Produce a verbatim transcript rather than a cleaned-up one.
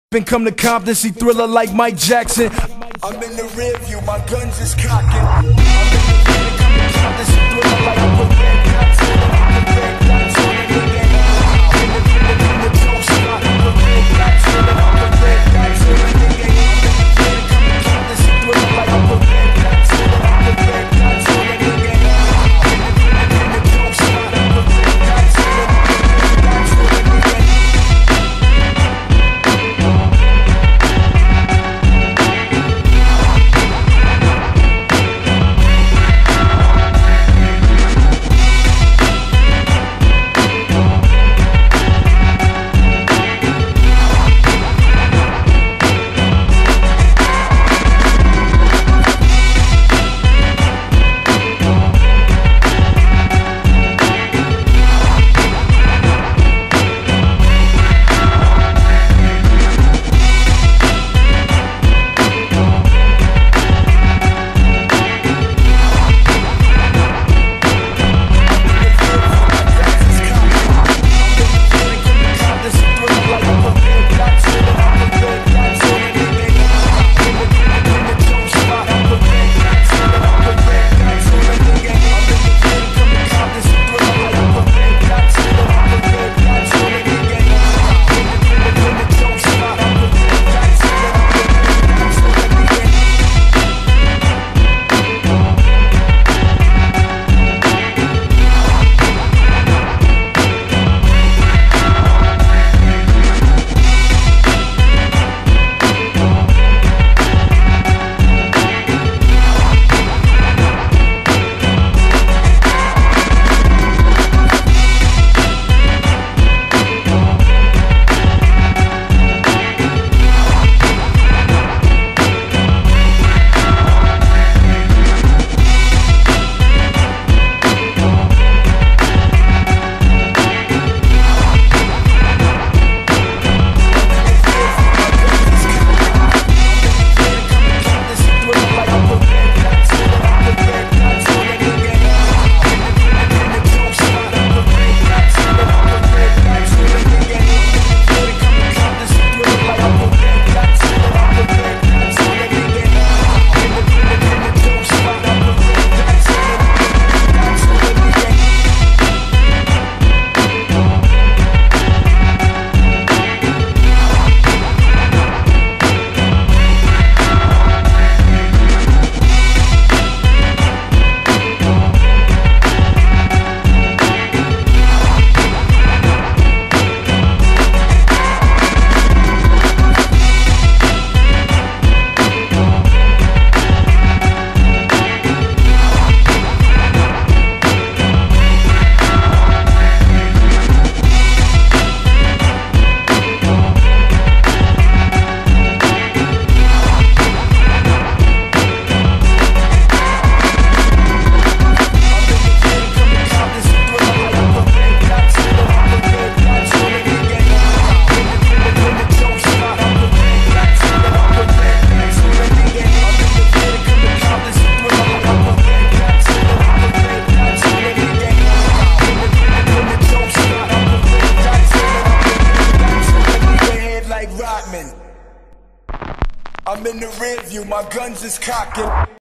And come to Compton, see Thriller like Mike Jackson. I'm in the rear view, my guns is cocking. I'm in the rear, come to Compton, see Thriller like I put red dots on it. I put red dots on it, nigga. I'm in the rear, in the dope spot. I put red dots on it. I put red dots on it, nigga. I'm in the rear, come to Compton, see Thriller like I put red dots on it. I put red dots on it, nigga. I'm in the rear, in the dope spot. I put red dots on it. I put red dots on it, nigga. I'm in the rear view, my guns is cocking.